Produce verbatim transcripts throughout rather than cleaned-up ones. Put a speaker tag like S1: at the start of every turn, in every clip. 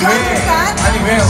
S1: you understand?
S2: 아니 왜요?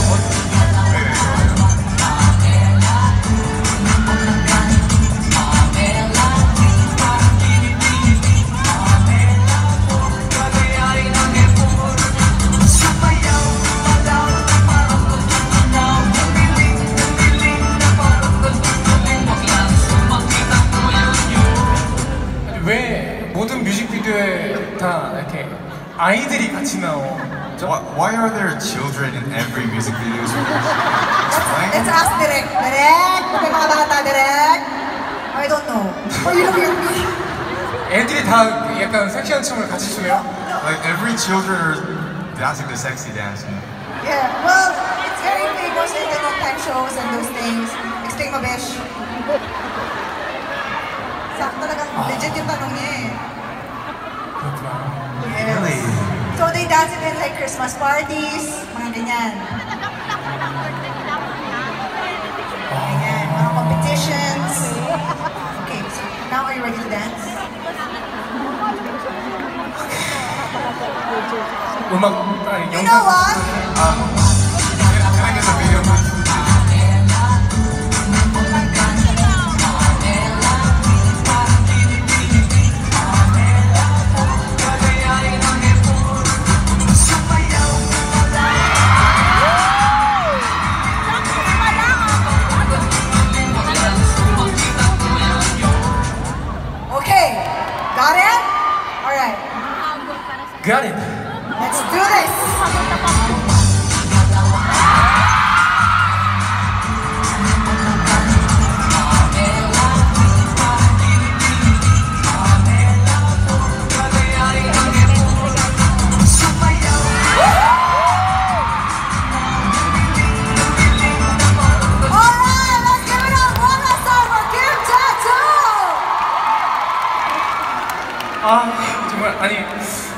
S2: 왜 모든 뮤직비디오에 다 이렇게 아이들이 같이 나오?
S3: Why, why are there children in every music video?
S1: Let's ask Direk. Direk? May mga bata, Direk? I don't know. Oh, you know your me.
S2: 애들이 다 약간 섹시한 춤을 같이 추네요?
S3: Like every children are dancing the sexy dance. You know?
S1: Yeah, well, it's very famous in the time shows and those things. Extreme Mabesh. Sakto talagang legit yung tanong niya eh.
S2: 그렇구나.
S1: Yes. So they dance it in like Christmas parties, mga ganyan. Ganyan, mga competitions. Okay, so now are you ready to dance?
S2: 음악, 아니,
S1: You
S2: 영상.
S1: know what?
S3: Um, can I get the video, please?
S1: Okay, got it? Alright,
S2: Got it.
S1: let's do this! Alright, let's give it up one last time for Kim Tattoo!
S2: 아, 정말, 아니.